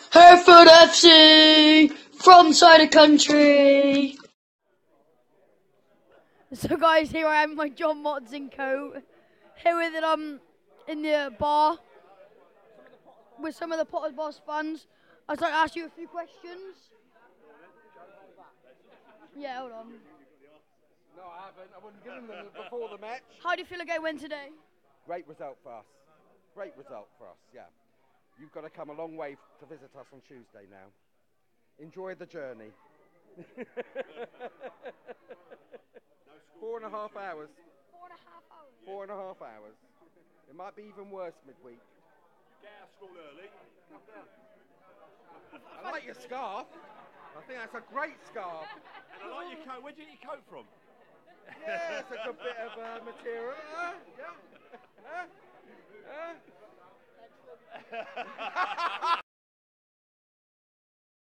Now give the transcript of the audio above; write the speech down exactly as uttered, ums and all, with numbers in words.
Hereford F C from side of country. So guys, here I am, my John Motson Coat, here with it um in the bar with some of the Potters Boss fans. I'd like to ask you a few questions. Yeah, hold on. No, I haven't. I wasn't giving them before the match. How do you feel the game went today? Great result for us. Great result for us, yeah. You've got to come a long way to visit us on Tuesday now. Enjoy the journey. Four and a half hours. Four and a half hours. Four and a half hours. It might be even worse midweek. Get out of school early. Come down. I like your scarf. I think that's a great scarf. And I like your coat. Where'd you get your coat from? Yeah, it's a good bit of uh, material. Uh, yeah. Uh, uh.